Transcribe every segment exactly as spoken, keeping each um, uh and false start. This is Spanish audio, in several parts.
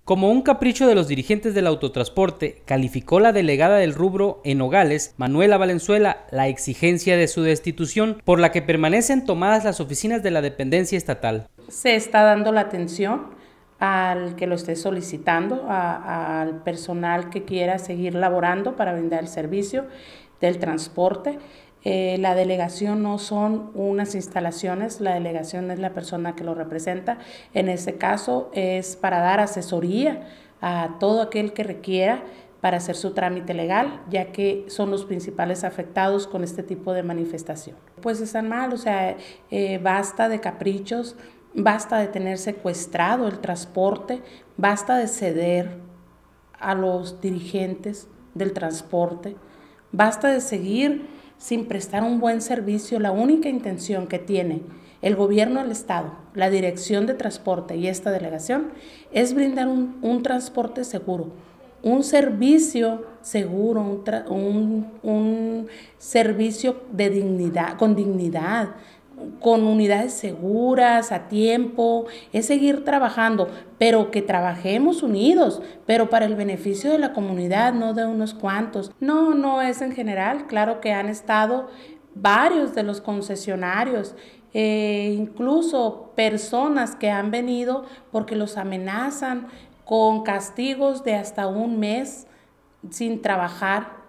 Como un capricho de los dirigentes del autotransporte, calificó la delegada del rubro en Nogales, Manuela Valenzuela, la exigencia de su destitución, por la que permanecen tomadas las oficinas de la dependencia estatal. Se está dando la atención al que lo esté solicitando, a, al personal que quiera seguir laborando para brindar el servicio del transporte. Eh, la delegación no son unas instalaciones, la delegación es la persona que lo representa. En este caso es para dar asesoría a todo aquel que requiera para hacer su trámite legal, ya que son los principales afectados con este tipo de manifestación. Pues están mal, o sea, eh, basta de caprichos, basta de tener secuestrado el transporte, basta de ceder a los dirigentes del transporte, basta de seguir sin prestar un buen servicio. La única intención que tiene el gobierno del estado, la dirección de transporte y esta delegación es brindar un, un transporte seguro, un servicio seguro, un, un, un servicio de dignidad, con dignidad, con unidades seguras, a tiempo, es seguir trabajando, pero que trabajemos unidos, pero para el beneficio de la comunidad, no de unos cuantos. No, no es en general, claro que han estado varios de los concesionarios, eh, incluso personas que han venido porque los amenazan con castigos de hasta un mes sin trabajar,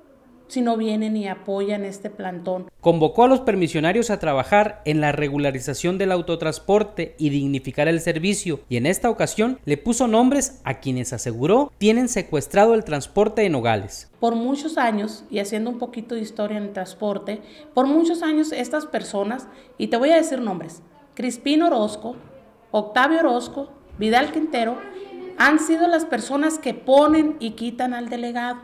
si no vienen y apoyan este plantón. Convocó a los permisionarios a trabajar en la regularización del autotransporte y dignificar el servicio, y en esta ocasión le puso nombres a quienes aseguró tienen secuestrado el transporte en Nogales. Por muchos años, y haciendo un poquito de historia en el transporte, por muchos años estas personas, y te voy a decir nombres, Crispín Orozco, Octavio Orozco, Vidal Quintero, han sido las personas que ponen y quitan al delegado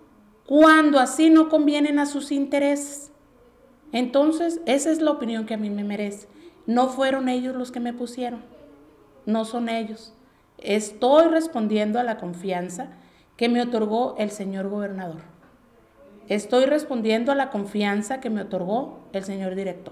cuando así no convienen a sus intereses. Entonces, esa es la opinión que a mí me merece. No fueron ellos los que me pusieron, no son ellos. Estoy respondiendo a la confianza que me otorgó el señor gobernador. Estoy respondiendo a la confianza que me otorgó el señor director.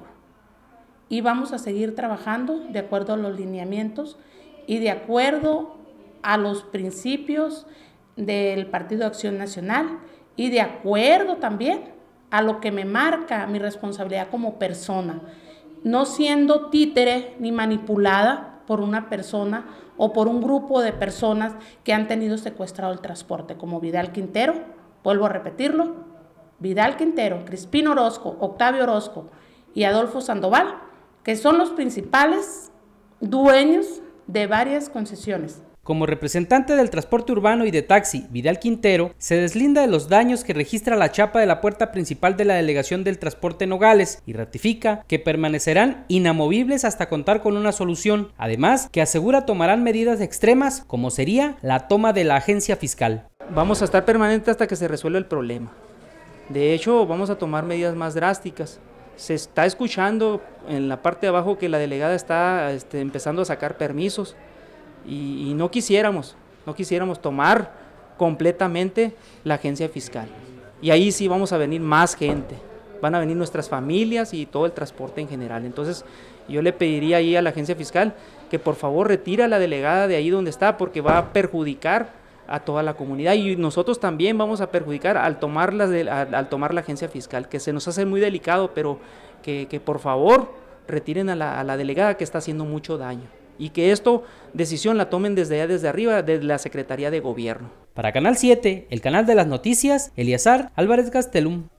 Y vamos a seguir trabajando de acuerdo a los lineamientos y de acuerdo a los principios del Partido de Acción Nacional, y de acuerdo también a lo que me marca mi responsabilidad como persona, no siendo títere ni manipulada por una persona o por un grupo de personas que han tenido secuestrado el transporte, como Vidal Quintero, vuelvo a repetirlo, Vidal Quintero, Crispín Orozco, Octavio Orozco y Adolfo Sandoval, que son los principales dueños de varias concesiones. Como representante del transporte urbano y de taxi, Vidal Quintero se deslinda de los daños que registra la chapa de la puerta principal de la delegación del transporte Nogales y ratifica que permanecerán inamovibles hasta contar con una solución, además que asegura tomarán medidas extremas como sería la toma de la agencia fiscal. Vamos a estar permanentes hasta que se resuelva el problema. De hecho, vamos a tomar medidas más drásticas. Se está escuchando en la parte de abajo que la delegada está este, empezando a sacar permisos. Y, y no quisiéramos, no quisiéramos tomar completamente la agencia fiscal. Y ahí sí vamos a venir más gente, van a venir nuestras familias y todo el transporte en general. Entonces yo le pediría ahí a la agencia fiscal que por favor retire a la delegada de ahí donde está, porque va a perjudicar a toda la comunidad y nosotros también vamos a perjudicar al tomar, las de, al, al tomar la agencia fiscal, que se nos hace muy delicado, pero que, que por favor retiren a la, a la delegada que está haciendo mucho daño. Y que esto, decisión la tomen desde allá, desde arriba, desde la Secretaría de Gobierno. Para Canal siete, el canal de las noticias, Eliazar Álvarez Gastelum.